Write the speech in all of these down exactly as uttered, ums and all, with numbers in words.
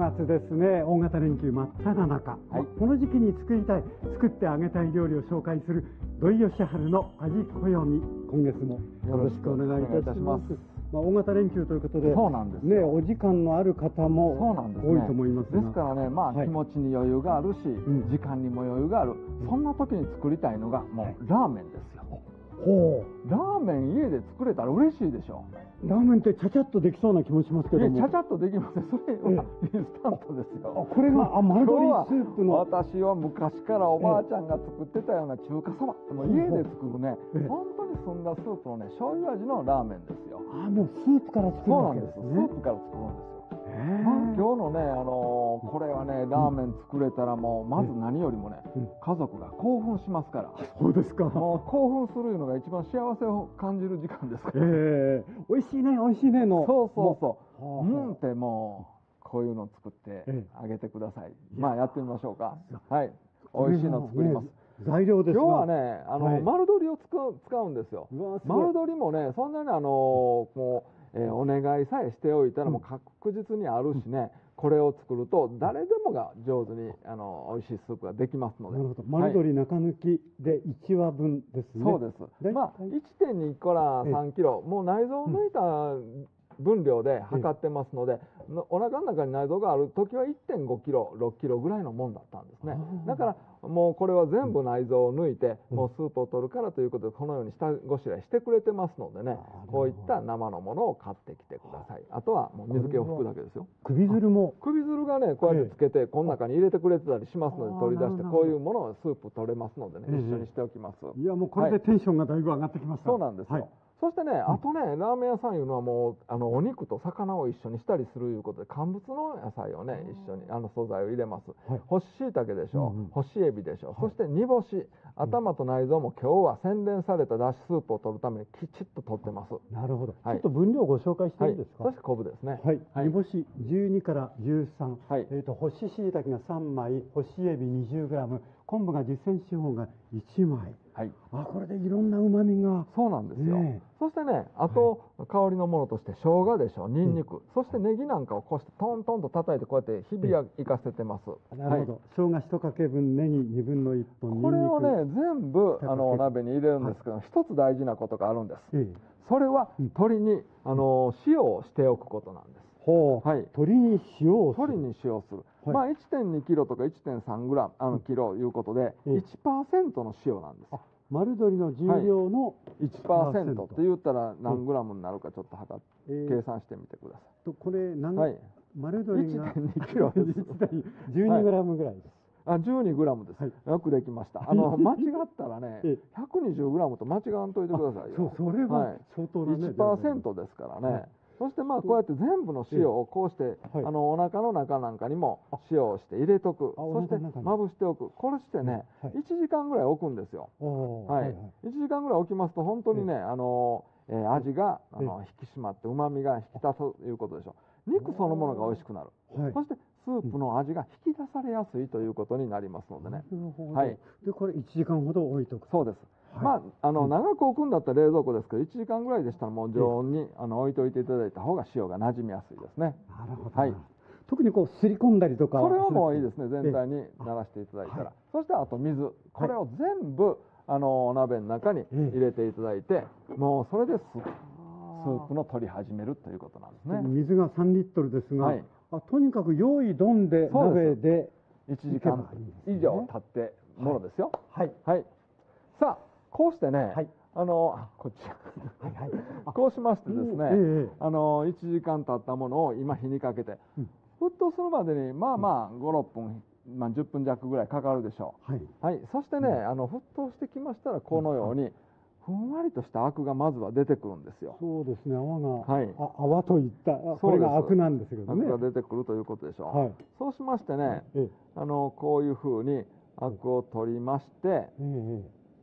がつですね、大型連休真っ只中、はい、この時期に作りたい、作ってあげたい料理を紹介する土井善晴の味暦、今月もよろしくお願いいたします。まあ、大型連休ということで、 そうなんですね、お時間のある方も多いと思いますが、 ですからね、まあ、はい、気持ちに余裕があるし、うん、時間にも余裕がある、そんな時に作りたいのがもう、はい、ラーメンですよ。ほう、ラーメン家で作れたら嬉しいでしょ。 ラーメンってちゃちゃっとできそうな気もしますけども。 ちゃちゃっとできません。それはインスタントですよ。 あ、これがあ丸鶏スープの。 私は昔からおばあちゃんが作ってたような中華そば、でも家で作るね、本当に澄んだスープのね、醤油味のラーメンですよ。 あ、もうスープから作るわけですね。 そうなんです。スープから作るんですよ。まあ、今日のね、あのー、これはね、ラーメン作れたらもう、まず何よりもね、うん、家族が興奮しますから。 そうですか。 もう興奮するのが一番幸せを感じる時間ですから。 ええー、美味しいね、美味しいねの。 そうそうそう。うんってもう、こういうの作ってあげてください。まあ、やってみましょうか。はい。美味しいの作ります。 材料ですが今日はね、あの、はい、丸鶏を使う使うんですよ。丸鶏もね、そんなにあの、もう、えー、お願いさえしておいたらもう確実にあるしね、うん、これを作ると誰でもが上手にあの美味しいスープができますので。 なるほど。丸鶏中抜きでいちわぶんですね。 そうです。まあ いってんに からさんキロ、もう内臓を抜いた分量で測ってますので、お腹の中に内臓がある時は いってんごキロ、ろっキロぐらいのもんだったんですね。だからもうこれは全部内臓を抜いて、もうスープを取るからということでこのように下ごしらえしてくれてますのでね、こういった生のものを買ってきてください。あとはもう水気を拭くだけですよ。 首汁も首汁がね、こうやってつけてこの中に入れてくれてたりしますので、取り出してこういうものをスープ取れますのでね、一緒にしておきます。 いや、もうこれでテンションがだいぶ上がってきました。 そうなんですよ。そしてね、あとね、ラーメン屋さんいうのはもう、あの、お肉と魚を一緒にしたりするいうことで、乾物の野菜をね、一緒に、あの素材を入れます。はい、干し椎茸でしょ、うんうん、干しエビでしょ、はい、そして煮干し、頭と内臓も今日は洗練されただしスープを取るためにきちっと取ってます。 なるほど。はい、ちょっと分量をご紹介していいですか。 はい、そして昆布ですね。 はい。はい、煮干しじゅうにからじゅうさん。はい、えっと、干し椎茸がさんまい、干しエビ にじゅうグラム、昆布がじゅっセンチ四方がいちまい。はい。あ、これでいろんな旨味が。 そうなんですよ。ね、そしてね、あと、はい、香りのものとして生姜でしょ、ニンニク、うん、そしてネギなんかをこうしてトントンと叩いてこうやって日々行かせてます。 なるほど。はい、生姜一かけ分、ネギにぶんのいっぽん、 これをね、全部あのお鍋に入れるんですけど、一、はい、つ大事なことがあるんです。ええ、それは鶏に、あの塩をしておくことなんです。 ほう、はい、鶏に塩をする。 鶏に塩をする。はい、まあ いってんにキロとか いってんさんグラム、あのキロいうことで、いちパーセント の塩なんです。 丸鶏の重量のいちパーセント って言ったら何グラムになるかちょっと測って、えー、計算してみてください。 とこれ何、はい、丸鶏がいってんにキロです。 じゅうにグラムぐらいです。 あ、じゅうにグラムです。はい、よくできました。あの間違ったらね、ひゃくにじゅうグラムと間違わんといてくださいよ。 そう、それは相当だね。 いちパーセント ですからね。はい、そしてまあこうやって全部の塩をこうして、はい、あのお腹の中なんかにも塩をして入れとく、そしてまぶしておく、これしてね、はい、いちじかんぐらい置くんですよ。はい、いちじかんぐらい置きますと本当にね、あの、えー、味があの引き締まって旨味が引き立つということでしょう。肉そのものが美味しくなる。はい、そしてスープの味が引き出されやすいということになりますのでね。 はい。でこれいちじかんほど置いとく。 そうです。はい、まあ、あの、長く置くんだったら冷蔵庫ですけど、いちじかんぐらいでしたらもう常温にあの置いといていただいた方が塩が馴染みやすいですね。 なるほど。はい。特にこうすり込んだりとか。 これはもういいですね。全体にならしていただいたら。そしてあと水。これを全部、あの、お鍋の中に入れていただいて、もうそれでスープの取り始めるということなんですね。 水がさんリットルですが、はい、あとにかく用意どんで鍋でいちじかん以上経ってものですよ。はい。はい。さあ、こうしてね、はい、あの、こっち、はいはい、こうしましてですね、ええ、あの、いちじかん経ったものを今火にかけて、うん、沸騰するまでに、まあまあ、ご、ろっぷん、まあ、じゅっぷん弱ぐらいかかるでしょう。はい。はい。そしてね、うん、あの、沸騰してきましたら、このように、ふんわりとしたアクがまずは出てくるんですよ。 そうですね、泡が、はい、あ泡といった、これがアクなんですけどね。 アクが出てくるということでしょう。はい。そうしましてね、ええ、あの、こういうふうにアクを取りまして、ええ、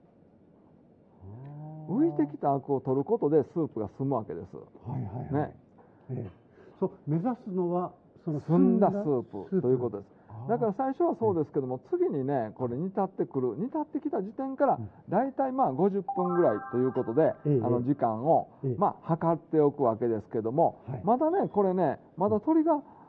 浮いてきたアクを取ることでスープが澄むわけです。はいはいはい。ね。 ええ、そう、目指すのは、 その澄んだスープということです。だから最初はそうですけども、次にね、これ煮立ってくる、煮立ってきた時点から、だいたいまあごじゅっぷんぐらいということで、あの時間を、まあ測っておくわけですけども、まだね、これね、まだ鶏が、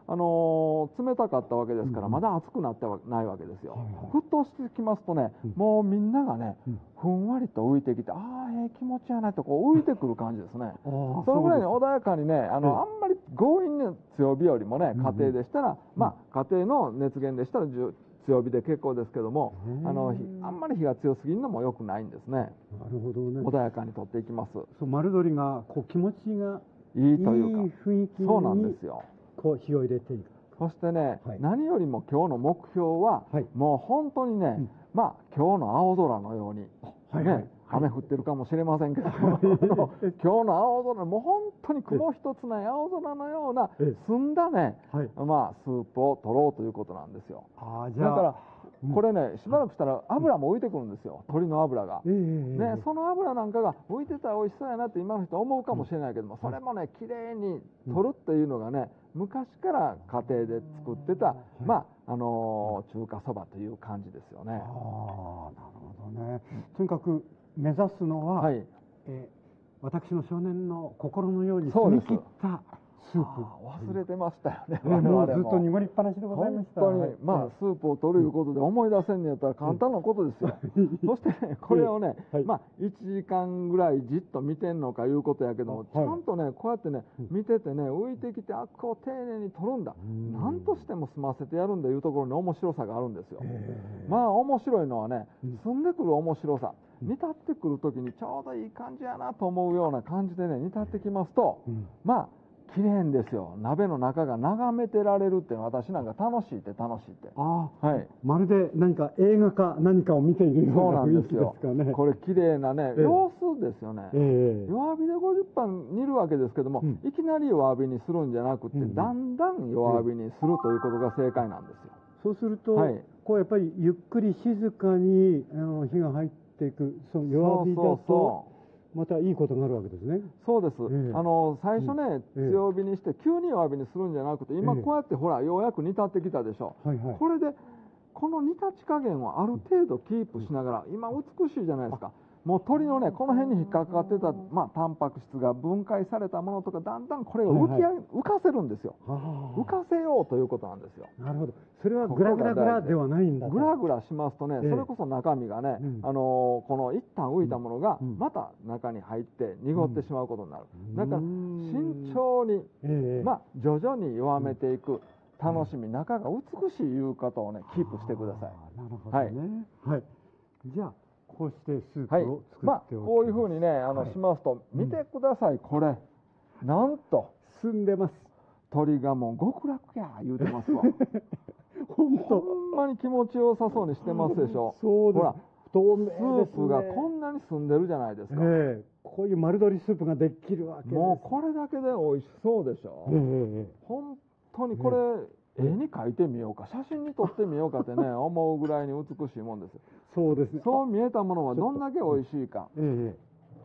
あのー冷たかったわけですから、まだ熱くなってはないわけですよ。沸騰してきますとね、もうみんながね、ふんわりと浮いてきて、ああ、ええ気持ちやなとこう浮いてくる感じですね。そのぐらいに穏やかにね、あの、あんまり強引に強火よりもね、家庭でしたら、まあ、家庭の熱源でしたら強火で結構ですけども、あのあんまり火が強すぎるのも良くないんですね。 なるほどね。 穏やかに取っていきます。 そう、丸鶏がこう気持ちがいいというか、 いい雰囲気にそうなんですよ。 こう火を入れていく。 そしてね、 はい、 何よりも今日の目標は、はい、もう本当にね、うん、まあ今日の青空のように、はいはい、ね、雨降ってるかもしれませんけど、今日の青空、もう本当に雲一つない青空のような澄んだね、はい、まあスープを取ろうということなんですよ。あ、じゃあだからこれね、しばらくしたら油も浮いてくるんですよ、鶏の油が。ね、その油なんかが浮いてたら美味しそうやなって今の人思うかもしれないけども、それもね、きれいに取るっていうのがね、昔から家庭で作ってた、まあ、あのー、中華そばという感じですよね。ああ、なるほどね。とにかく目指すのは、はい、えー、私の少年の心のように澄み切ったスープ。 忘れてましたよね。 もうずっと濁りっぱなしでございました。 本当に、まあ、スープを取るいうことで思い出せんのやったら簡単なことですよ。そしてね、これをね、まあ、いちじかんぐらいじっと見てんのかいうことやけども、ちゃんとね、こうやってね、見ててね、浮いてきて、あっこを丁寧に取るんだ。何としても済ませてやるんだいうところに面白さがあるんですよ。まあ、面白いのはね、澄んでくる面白さ。煮立ってくるときにちょうどいい感じやなと思うような感じでね、煮立ってきますと、まあ、綺麗んですよ。鍋の中が眺めてられるっていうのは、私なんか楽しいって楽しいって。ああ、はい。まるで何か映画か何かを見ているような雰囲気ですかね。 これ綺麗なね、様子ですよね。えー、弱火でごじゅっぷん煮るわけですけども、うん、いきなり弱火にするんじゃなくて、うん、だんだん弱火にするということが正解なんですよ。 そうすると、はい、こうやっぱりゆっくり静かにあの火が入っていく、その弱火だと。そうそうそう、またいいことがあるわけですね。 そうです。えー、あの最初ね、うん、強火にして急に弱火にするんじゃなくて、今こうやってほらようやく煮立ってきたでしょ。はいはい、これでこの煮立ち加減をある程度キープしながら、今美しいじゃないですか。もう鶏のね、この辺に引っかかってた、まあ、タンパク質が分解されたものとか、だんだんこれを浮き上げ、はいはい、浮かせるんですよ。浮かせようということなんですよ。 なるほど。それはグラグラグラではないんだ。 グラグラしますとね、えー、それこそ中身がね、うん、あのー、この一旦浮いたものが、また中に入って濁ってしまうことになる。うん、だから、慎重に、えー、まあ、徐々に弱めていく。楽しみ、中が美しいいう方をね、キープしてください。 なるほどね。はい。じゃあ、こうしてスープを作っておきます。はい、 まあ、こういうふうにね、あの、はい、しますと、見てください、これ。なんと。 澄んでます。 鳥がもう極楽や言うてますわ。 本当。 ほんまに気持ちよさそうにしてますでしょ。 そうです。ほら、透明ですね。 スープがこんなに澄んでるじゃないですか。 ええ、こういう丸鶏スープができるわけです。 もうこれだけで美味しそうでしょ。ええ、本当にこれ、絵に描いてみようか、写真に撮ってみようかってね、思うぐらいに美しいもんです。 そうですね。 そう見えたものはどんだけ美味しいか。ええ。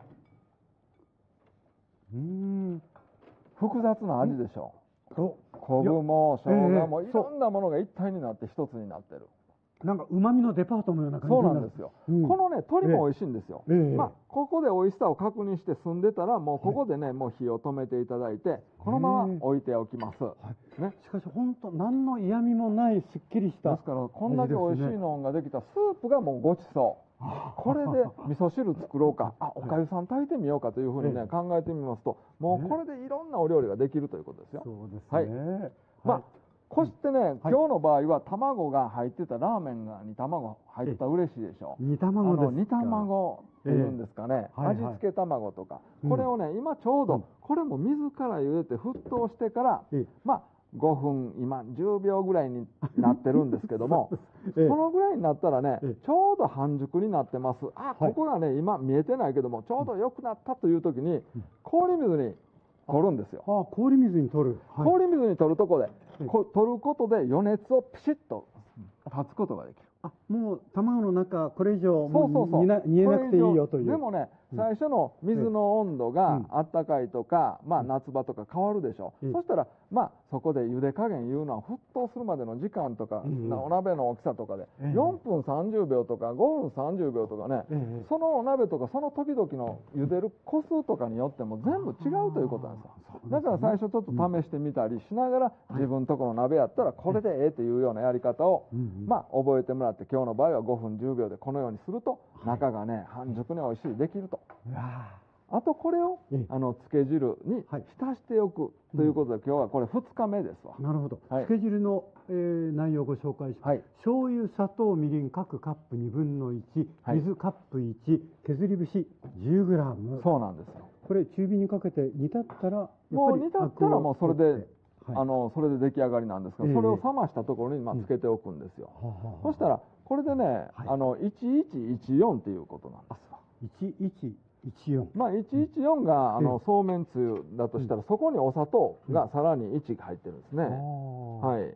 うん。複雑な味でしょ。昆布も生姜もいろんなものが一体になって一つになってる。 なんか旨味のデパートのような感じそうなんですよ。うん、このね、鶏も美味しいんですよ。ええ、まあ、ここで美味しさを確認して済んでたら、もうここでね、はい、もう火を止めていただいて、このまま置いておきます。はい、 ね、しかし本当、何の嫌味もないすっきりした。 ですから、こんだけ美味しいのができたスープがもうごちそう。これで味噌汁作ろうか、あ、おかゆさん炊いてみようかというふうにね、考えてみますと、もうこれでいろんなお料理ができるということですよ。 そうですね。 はい。まあ、こしてね、はい、今日の場合は卵が入ってたラーメンが煮卵入ってたら嬉しいでしょ。 煮卵ですか。 煮卵っていうんですかね、えーはいはい、味付け卵とか、これをね、今ちょうど、うん、これも水から茹でて沸騰してから、えー、まあごふん、今じゅうびょうぐらいになってるんですけども、えー、そのぐらいになったらね、えー、ちょうど半熟になってます。あ、ここがね、今見えてないけども、ちょうど良くなったという時に、氷水に取るんですよ。 ああ、氷水に取る。 はい、氷水に取るとこで、こ取ることで余熱をピシッと立つことができる。 あ、もう卵の中これ以上もう煮えなくていいよという。 でもね、 最初の水の温度があったかいとか、まあ夏場とか変わるでしょ。そしたらまあそこで茹で加減いうのは沸騰するまでの時間とか、お鍋の大きさとかでよんぷんさんじゅうびょうとかごふんさんじゅうびょうとかね、そのお鍋とかその時々の茹でる個数とかによっても全部違うということなんですよ。だから最初ちょっと試してみたりしながら、自分とこの鍋やったらこれでええっていうようなやり方をまあ覚えてもらって、今日の場合はごふんじゅうびょうでこのようにすると中がね半熟においしいできると。あとこれをあのつけ汁に浸しておくということで、今日はこれふつかめですわ。 なるほど。つけ汁の内容をご紹介します。醤油、砂糖、みりん各カップにぶんのいち、水カップいち、削り節 じゅうグラム。そうなんですよ。これ中火にかけて煮立ったら、 もう煮立ったらもうそれであのそれで出来上がりなんですが、それを冷ましたところにまあつけておくんですよ。そしたらこれでね、あのいちいちいちよんっていうことなんですわ。 いちいちいちよん。 まあいちいちよんがあのそうめんつゆだとしたら、そこにお砂糖がさらにいちが入ってるんですね。はい。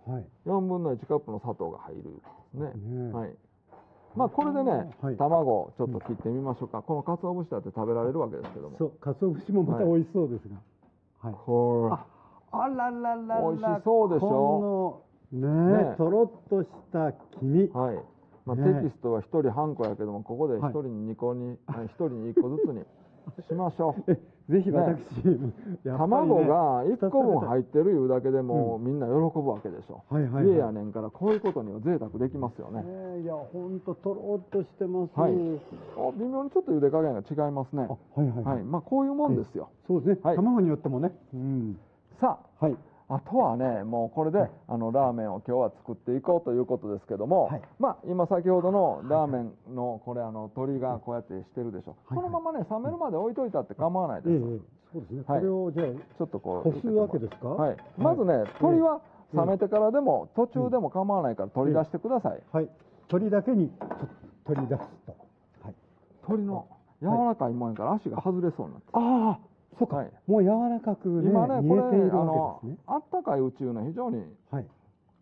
よんぶんのいちカップの砂糖が入るんですね。はい。まあこれでね、卵ちょっと切ってみましょうか。この鰹節だって食べられるわけですけども。 そう、鰹節もまた美味しそうですが。はい。これ。あらららら。 美味しそうでしょ。 このね、とろっとした黄身。はい。 まあ、テキストはひとり半個やけども、ここでひとりににこに、ひとりにいっこずつにしましょう。 ぜひ私、 卵がいっこぶん入ってるいうだけでもみんな喜ぶわけでしょ。家やねんからこういうことには贅沢できますよね。 いや、ほんととろっとしてます。 微妙にちょっと茹で加減が違いますね。はいはい。まあこういうもんですよ。 そうですね。卵によってもね。 さあ。あとはね、もうこれで、はい、あのラーメンを今日は作っていこうということですけども、はい、まあ今先ほどのラーメンのこれあの鶏がこうやってしてるでしょ、はい、このままね冷めるまで置いといたって構わないです。ええ、 そうですね。これをじゃあちょっとこうこすわけですか。 はい。まずね、鶏は冷めてからでも途中でも構わないから取り出してください。 はい。鶏だけに取り出すと。 はい。鶏の柔らかいもんやから足が外れそうになって。 ああ。そうか、もう柔らかくね、今ね、これ、あの、 あったかいうちの非常に、はい。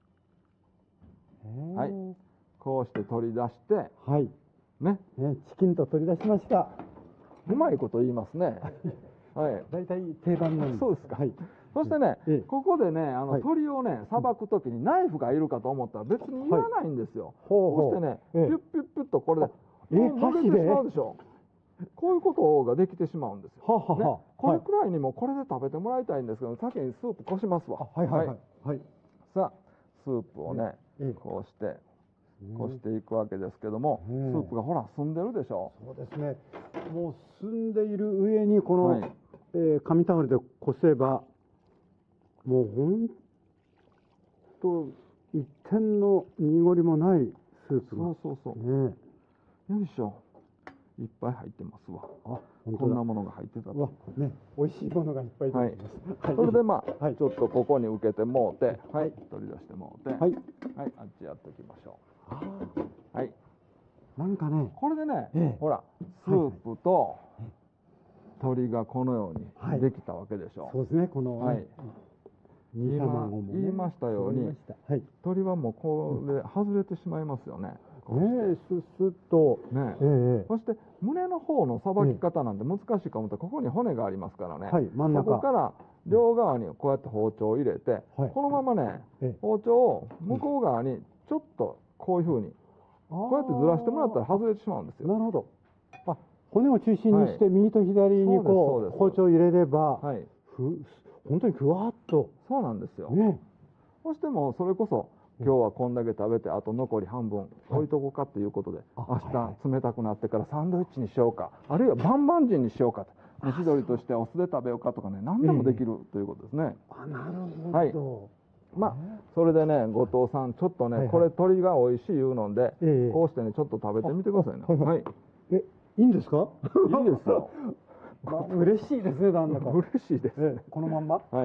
はい。こうして取り出して、はい。ね。 ね、チキンと取り出しました。 うまいこと言いますね。はい。 大体定番なんです。 そうですか。はい。そしてね、ここでね、あの鶏をね、さばくときにナイフがいるかと思ったら別にいらないんですよ。そしてね、ピュッピュッピュッとこれで、え、箸でしまうでしょ。こういうことができてしまうんですよ。ははは。これくらいにもこれで食べてもらいたいんですけど、先にスープこしますわ。はいはいはい。はい。さあ、スープをね、こうして、こしていくわけですけども、スープがほら、澄んでるでしょ。 そうですね。もう澄んでいる上に、この、え紙タオルでこせば、もうほんと、一点の濁りもないスープが。 そうそうそう。ね。よいしょ。いっぱい入ってますわ。あ、こんなものが入ってたと。 ね、美味しいものがいっぱい出てます。 はい。それでまあ、ちょっとここに受けてもうて、はい、取り出してもうて、はい、はい、あっちやっておきましょう。はい。 なんかね、 これでね、ほら、スープと鶏がこのようにできたわけでしょう。 そうですね、この、はい。 今言いましたように、鶏はもうこれ外れてしまいますよね。 ね、すすっと、 ね、ええ、そして胸の方のさばき方なんて難しいかもと、ここに骨がありますからね、はい、真ん中ここから両側にこうやって包丁を入れて、はい、このままね、ええ、包丁を向こう側にちょっとこういうふうに、こうやってずらしてもらったら外れてしまうんですよ。 なるほど。あ、骨を中心にして右と左にこう包丁を入れれば、はい、ふ本当にふわっと。 そうなんですよ。ね、そしてもうそれこそ今日はこんだけ食べて、あと残り半分置いとこうかということで、明日冷たくなってからサンドイッチにしようか、あるいはバンバンジーにしようかと、蒸し鶏としてお酢で食べようかとかね、何でもできるということですね。 あ、なるほど。 はい。まあ、それでね、後藤さん、ちょっとね、これ鶏が美味しいいうので、こうしてね、ちょっと食べてみてくださいね。はい。 え、いいんですか？ いいですよ。 嬉しいですね、なんだか。 嬉しいです。 このまんま。はい。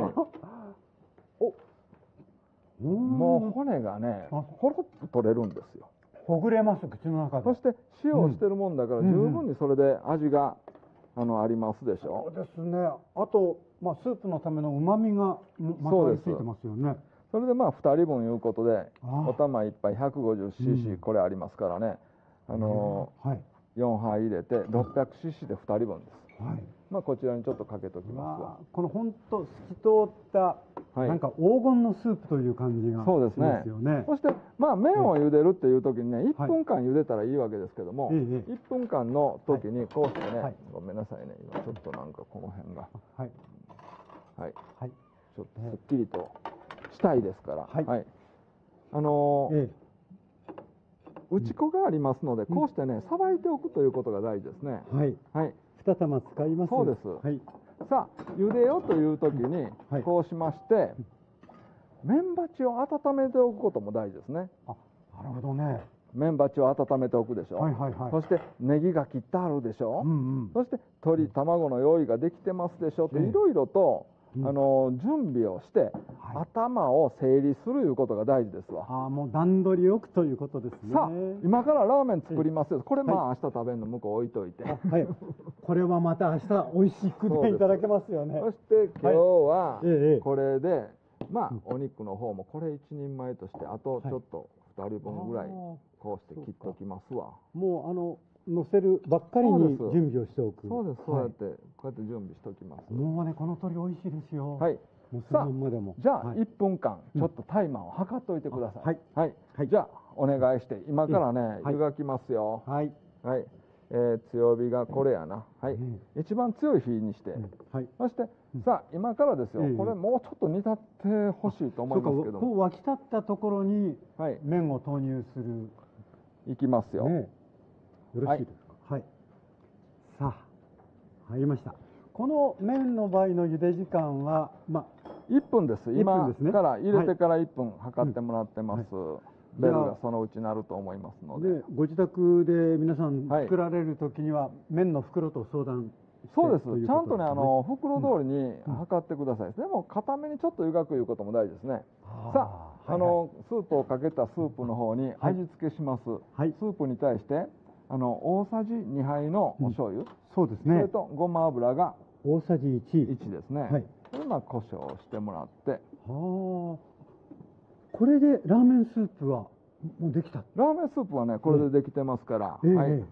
もう骨がね、ほろっと取れるんですよ。 ほぐれます、口の中で。 そして塩をしてるもんだから、十分にそれで味があのありますでしょ。 そうですね。あと、まあスープのための旨味がまとわりついてますよね。 それでまあふたりぶんいうことで、お玉一杯 ひゃくごじゅうシーシー これありますからね。あのよんはい入れて ろっぴゃくシーシー でふたりぶんです。 はい。 まあこちらにちょっとかけときますわ。 この本当透き通った、はい、なんか黄金のスープという感じがしますよね。 そしてまあ麺を茹でるっていう時にね、いっぷんかん茹でたらいいわけですけども、はい、いっぷんかんの時にこうしてね、はい、ごめんなさいね、今ちょっとなんかこの辺が、はい、はい、はい、ちょっとすっきりとしたいですから、はい、はい、あのー、ええ、打ち粉がありますので、こうしてね、さばいておくということが大事ですね。はい。はい。に玉使います。 そうです。はい。さあ、茹でよという時に、こうしまして、麺鉢を温めておくことも大事ですね。 あ、なるほどね。 麺鉢を温めておくでしょ。はいはいはい。そして、ネギが切ってあるでしょ。うんうん。そして、鶏、卵の用意ができてますでしょって、いろいろと、あの準備をして、はい、頭を整理するいうことが大事ですわ。 ああ、もう段取りよくということですね。 さあ、今からラーメン作りますよ。これまあ、はい、明日食べるの向こう置いといて。 はい。これはまた明日美味しくねいただけますよね。 そして今日はこれで、はい、まあお肉の方もこれ一人前としてあとちょっと二人分ぐらいこうして切っときますわ。 もうあの。乗せるばっかりに準備をしておく。 そうです、そうやって、こうやって準備しておきます。 もうね、この鶏美味しいですよ。 はい。さあ、じゃあいっぷんかん、ちょっとタイマーを測っておいてください。はい。はい。じゃあ、お願いして、今からね、湯がきますよ。はい。はい。え強火がこれやな。はい。一番強い火にして。はい。そして、さあ、今からですよ。これもうちょっと煮立ってほしいと思いますけど。 こう沸き立ったところに、麺を投入する。 いきますよ。 よろしいですか。はい。さあ、入りました。この麺の場合の茹で時間は、まあ、 いっぷんです。今から入れてからいっぷん測ってもらってます。ベルがそのうちなると思いますので。 ご自宅で皆さん作られる時には、麺の袋と相談して。 そうです。ちゃんとね、あの袋通りに測ってください。でも固めにちょっと湯がくいうことも大事ですね。さあ、あのスープをかけたスープの方に味付けします。スープに対して。あの大さじにはいのお醤油、うん、 そうですね。 それとごま油が大さじいち。 いちですね。はい。でまあ胡椒をしてもらって。はあ。 これでラーメンスープはもうできた。 ラーメンスープはねこれでできてますから。えー、はい。へ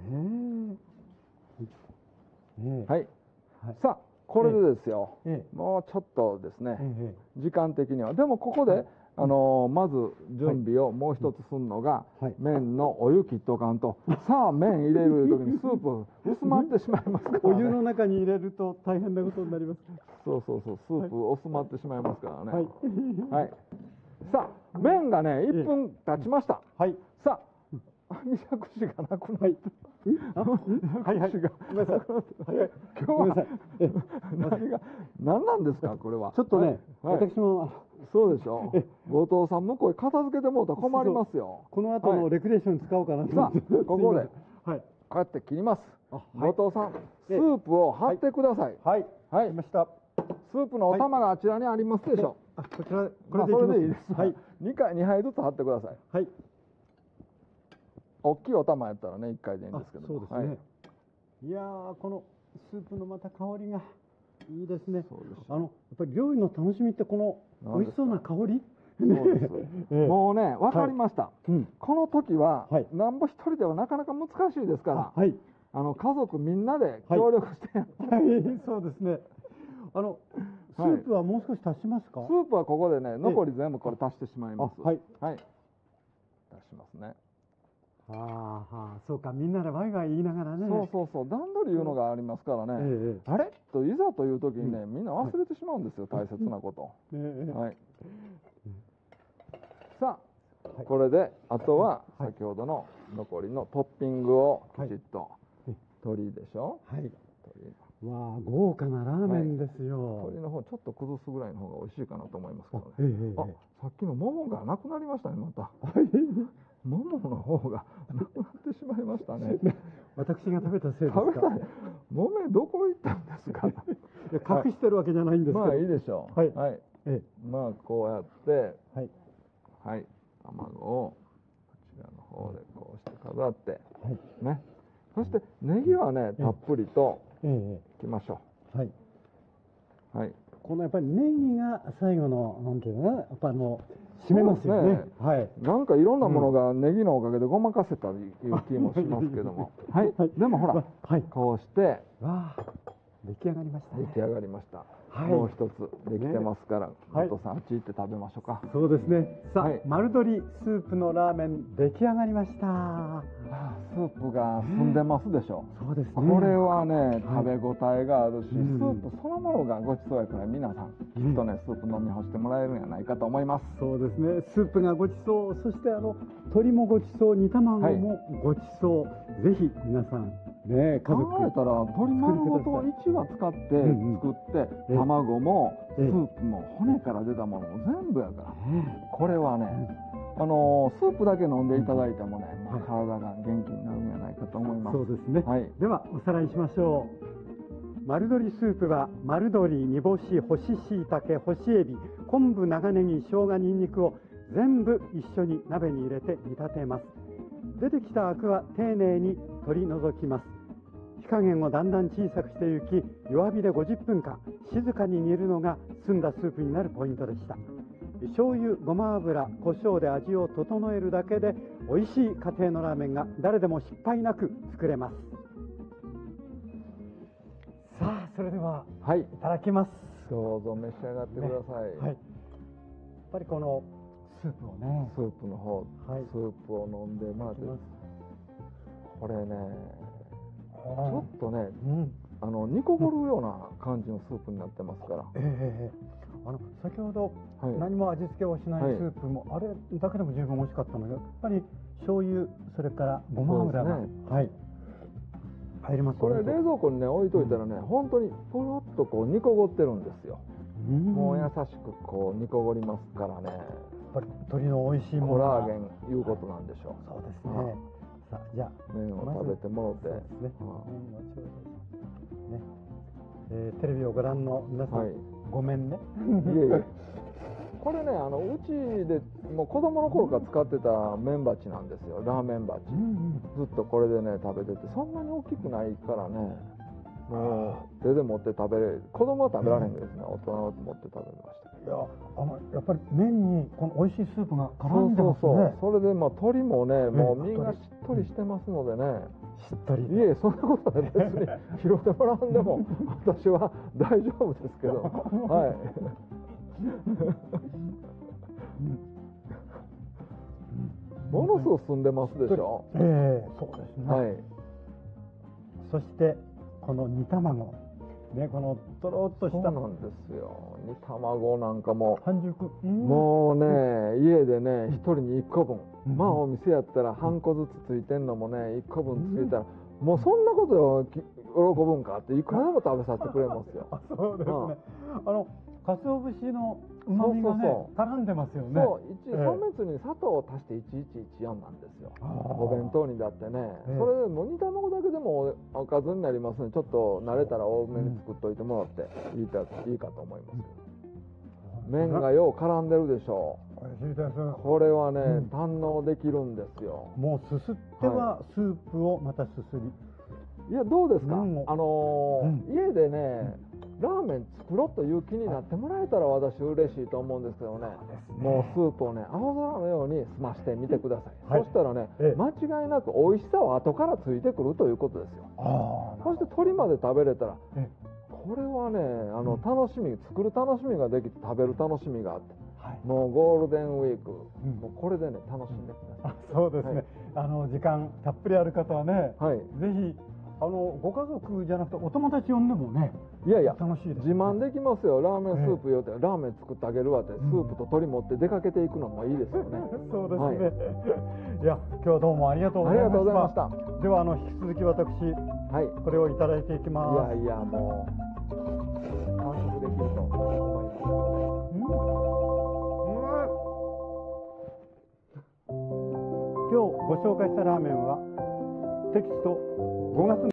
え。はい。さあこれでですよ。えー、もうちょっとですね。えー、時間的にはでもここで。あのー、まず準備をもう一つするのが、はい、麺のお湯切っとかんと、さあ麺入れる時にスープ薄まってしまいますから、ね、 お湯の中に入れると大変なことになります。 そうそうそう、スープ薄まってしまいますからね。はい。はい、さあ麺がねいっぷん経ちました。はい。さあ二尺紙がなくなって。はいはい。今日は何が何なんですかこれは。 ちょっとね、私も。 そうでしょ。後藤さん向こう片付けてもうたら困りますよ。 この後のレクレーション使おうかなと思って。 さあここでこうやって切ります。後藤さんスープを張ってください。はい。はい。ました。スープのお玉があちらにありますでしょ。あ、こちらこれでそれでいいです。はい。二回二杯ずつ張ってください。はい。大きいお玉やったらね一回でいいんですけど。そうですね。 いやーこのスープのまた香りが。いいですね。あのやっぱり料理の楽しみってこの美味しそうな香り。 そうです。もうね分かりました。この時はなんぼ一人ではなかなか難しいですから。あの家族みんなで協力して。はい。 そうですね。あのスープはもう少し足しますか。 スープはここでね残り全部これ足してしまいます。はい。はい。足しますね。 ああ、そうか、みんなでワイワイ言いながらね。 そうそうそう、段取りいうのがありますからね。ええ、あれといざという時にね、みんな忘れてしまうんですよ、大切なこと。はい。さあ、これであとは先ほどの残りのトッピングをきちっと。鶏でしょ。はい。 鶏。わあ、豪華なラーメンですよ。 鶏の方ちょっと崩すぐらいの方が美味しいかなと思いますけどね。あ、さっきの桃がなくなりましたね、また。桃の方がなくなってしまいましたね。 私が食べたせいですか。 食べたい。桃どこ行ったんですか。 隠してるわけじゃないんですけど。 まあいいでしょう。はい。はい。まあこうやって、はい。はい。卵をこちらの方でこうして飾って、はい、ね。そしてネギはねたっぷりといきましょう。はい。はい。 このやっぱりネギが最後のなんていうのね、やっぱあの締めますよね。 ね、 はい。 なんかいろんなものがネギのおかげでごまかせたいう気もしますけども。はい。でもほら、はい、こうして、 わあ、出来上がりましたね。 出来上がりました。 はい、 もう一つできてますから、お父さんあっち行って食べましょうか。 そうですね。さあ、丸鶏スープのラーメン出来上がりました。 スープが澄んでますでしょ。 そうですね。 これはね、食べ応えがあるし、スープそのものがごちそうやから、皆さんきっとね、スープ飲み干してもらえるんじゃないかと思います。 そうですね。スープがごちそう、そしてあの鶏もごちそう、煮卵もごちそう。ぜひ皆さんね、家族考えたら鶏丸ごといちわ使って作って、卵もスープも骨から出たものも全部やから、これはね、あのスープだけ飲んでいただいてもね、まあ、体が元気になるんじゃないかと思います。 そうですね。 はい、 ではおさらいしましょう。丸鶏スープは丸鶏、煮干し、干し椎茸、干しエビ、昆布、長ネギ、生姜、ニンニクを全部一緒に鍋に入れて煮立てます。出てきたアクは丁寧に取り除きます。火加減をだんだん小さくしていき、弱火でごじゅっぷんかん静かに煮るのが澄んだスープになるポイントでした。醤油、ごま油、胡椒で味を整えるだけで美味しい家庭のラーメンが誰でも失敗なく作れます。さあ、それでは、はい、いただきます。 どうぞ召し上がってください。ね、はい、 やっぱりこのスープをね、 スープの方、はい、スープを飲んでもらって、これね、ちょっとね、うん、あの煮こごるような感じのスープになってますから。 ええー、あの先ほど、はい、何も味付けをしないスープも、はい、あれだけでも十分美味しかったので、やっぱり醤油、それからごま油が、ね、はい、入ります。 これ冷蔵庫にね置いといたらね、うん、本当にポロッとこう煮こごってるんですよ。うん、もう優しくこう煮こごりますからね。やっぱり鶏の美味しいものコラーゲンいうことなんでしょう。 そうですね。はい、さあ、じゃあ麺を食べてもろて、 そうですね。ね、えー、テレビをご覧の皆さん、はい、ごめんね。いえいえ。 これね、あのうちでもう子供の頃から使ってた麺鉢なんですよ。ラーメン鉢、うんうん、ずっとこれでね食べてて、そんなに大きくないからね、もう手で持って食べれる。子供は食べられへんけどですね、うん、大人は持って食べました。 いや、あのやっぱり麺にこの美味しいスープが絡んでますね。 そうそうそう。それでまあ鶏もね、もう身がしっとりしてますのでね。 しっとり。 いえ、そんなことは別に拾ってもらうんでも私は大丈夫ですけど、はい。ものすごく澄んでますでしょ。 ええー、そうですね。 はい。 そしてこの煮卵。ね、このとろっとした。 そうなんですよ。煮卵なんかも半熟、 うん、もうね、家でね一人にいっこぶん、うん、まあお店やったら半個ずつついてんのもねいっこぶんついたら、うん、もうそんなことを喜ぶんかっていくらでも食べさせてくれますよ。 あ、そうですね。うん、あの鰹節の旨味がね、絡んでますよね。 そう、一その別に砂糖を足していちいちいちよんなんですよ。お弁当にだってね、えー、それでも煮卵だけでもおかずになりますので、ちょっと慣れたら多めに作っといてもらっていいか、いいかと思いますけど。麺がよう絡んでるでしょう。 美味しいです。 これはね、うん、堪能できるんですよ。 もうすすってはスープをまたすすり。 いや、どうですか、うん、あのーうん、家でね、ラーメン作ろうという気になってもらえたら私嬉しいと思うんですけどね、もうスープをね青空のように済ましてみてください、はい、そしたらね、ええ、間違いなく美味しさは後からついてくるということですよ。あ、そして鶏まで食べれたら、ええ、これはねあの楽しみ、作る楽しみができて食べる楽しみがあって、はい、もうゴールデンウィーク、うん、もうこれでね楽しんでください。 あ、そうですね、はい、あの時間たっぷりある方はね、はい、ぜひあのご家族じゃなくてお友達呼んでもね、 いやいや楽しいです、ね、 自慢できますよ。ラーメンスープよって、えー、ラーメン作ってあげるわって、スープと鶏持って出かけていくのもいいですよね。 そうですね、はい、いや今日はどうもありがとうございました。ありがとうございました。ではあの引き続き私、はい、これをいただいていきます。 いやいや、もう完食できると思います。 今日ご紹介したラーメンはテキストごがつ